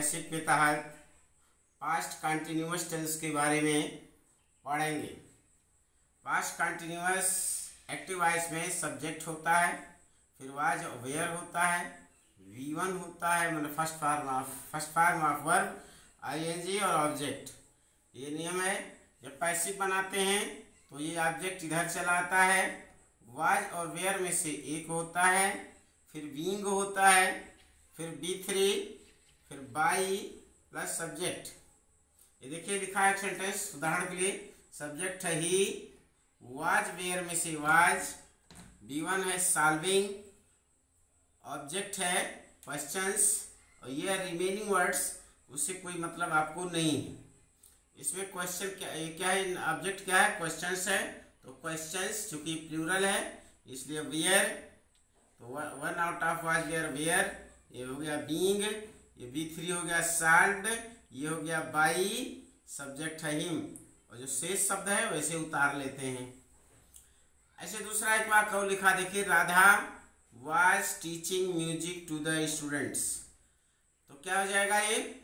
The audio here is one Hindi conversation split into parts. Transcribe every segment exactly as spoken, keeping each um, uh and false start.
पैसिव के तहत पास्ट कंटिन्यूअस टेंस के बारे में पढ़ेंगे। पास्ट कंटिन्यूअस एक्टिव वॉइस में सब्जेक्ट होता है, फिर वाज वेयर होता है, वी वन होता है मतलब first form of first form of verb, ING और ऑब्जेक्ट। ये नियम है। जब पैसिव बनाते हैं तो ये ऑब्जेक्ट इधर चला आता है, वाज और वेयर में से एक होता है, फिर बीइंग होता है, फिर बी थ्री, फिर बाई प्लस सब्जेक्ट। ये देखिए लिखा है सेंटेंस उदाहरण के लिए। सब्जेक्ट है ही, वाज वेयर में से वाज, बी वन है सॉल्विंग, ऑब्जेक्ट है क्वेश्चंस और ये रिमेनिंग वर्ड्स उससे कोई मतलब आपको नहीं है। इसमें क्वेश्चन क्या क्या है, ऑब्जेक्ट क्या है, क्वेश्चंस है। तो क्वेश्चंस चूंकि प्लूरल है इसलिए वेयर, तो one out of was were were, ये हो गया बीइंग, ये बी थ्री हो गया सॉल्व्ड, ये हो गया बाई, सब्जेक्ट है हिम, और जो शेष शब्द है वैसे उतार लेते हैं। ऐसे दूसरा एक वाक्य और लिखा देखिए, Radha was teaching music to the students. तो क्या हो जाएगा, ये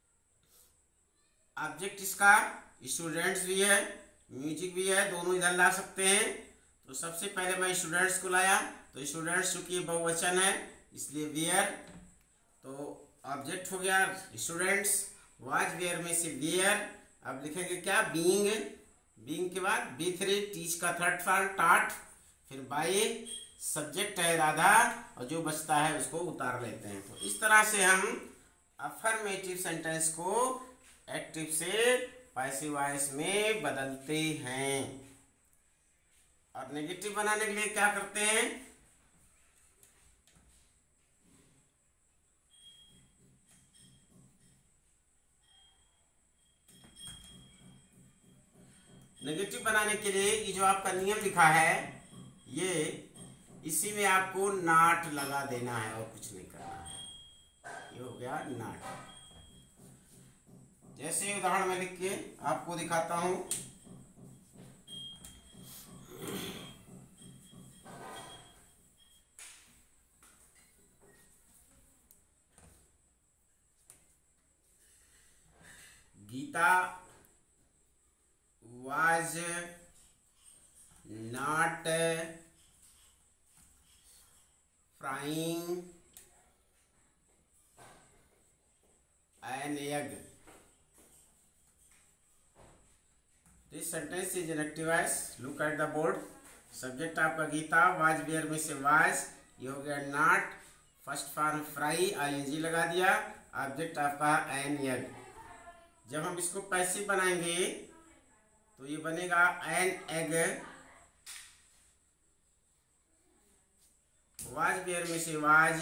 ऑब्जेक्ट इसका स्टूडेंट्स भी है, म्यूजिक भी है, दोनों इधर ला सकते हैं। तो सबसे पहले मैं स्टूडेंट्स को लाया, तो स्टूडेंट्स चूंकि बहुवचन है इसलिए वेयर, तो ऑब्जेक्ट हो गया स्टूडेंट्स, वाज वेयर में से वेयर। अब लिखेंगे क्या, बीइंग, बीइंग के बाद बी थ्री, टीच का थर्ड फॉर्म टाट, फिर बाई, सब्जेक्ट है राधा और जो बचता है उसको उतार लेते हैं। तो इस तरह से हम अफर्मेटिव सेंटेंस को एक्टिव से पैसिव वॉइस में बदलते हैं। और नेगेटिव बनाने के लिए क्या करते हैं, नेगेटिव बनाने के लिए ये जो आपका नियम लिखा है, ये इसी में आपको नॉट लगा देना है और कुछ नहीं करना है। ये हो गया नॉट। जैसे उदाहरण में लिख के आपको दिखाता हूं, Gita was not frying an egg. This sentence is an active voice. Look at the board. Subject आपका गीता, was where में से was, ये हो गया not, फर्स्ट फॉर्म फ्राई, आईएनजी लगा दिया, ऑब्जेक्ट आपका an egg। जब हम इसको पैसिव बनाएंगे तो ये बनेगा एन एग, वाज वेयर में से was,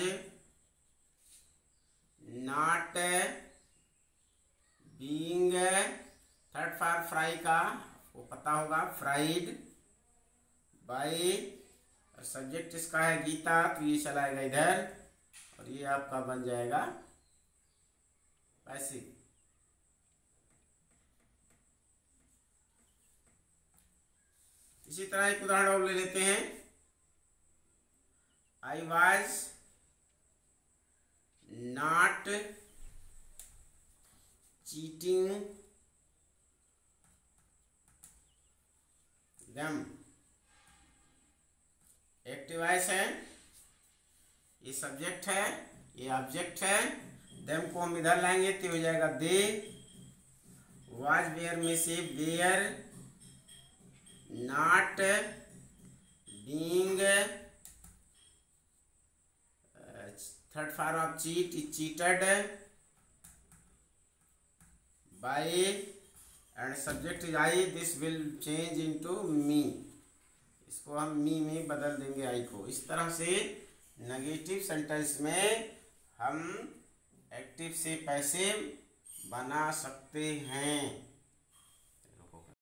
not, being, third form फ्राई का वो पता होगा फ्राइड, बाई, और सब्जेक्ट इसका है गीता तो ये चलाएगा इधर और ये आपका बन जाएगा पैसिव। इसी तरह एक उदाहरण और ले लेते हैं, I was not cheating them. Active voice है, ये सब्जेक्ट है, ये ऑब्जेक्ट है, देम को हम इधर लाएंगे तो हो जाएगा दे, वॉज वेयर में से were, not being, uh, third form of cheat is cheated by, and subject is I, this will change into me। इसको हम मी में बदल देंगे आई को। इस तरह से नेगेटिव सेंटेंस में हम एक्टिव से पैसिव बना सकते हैं।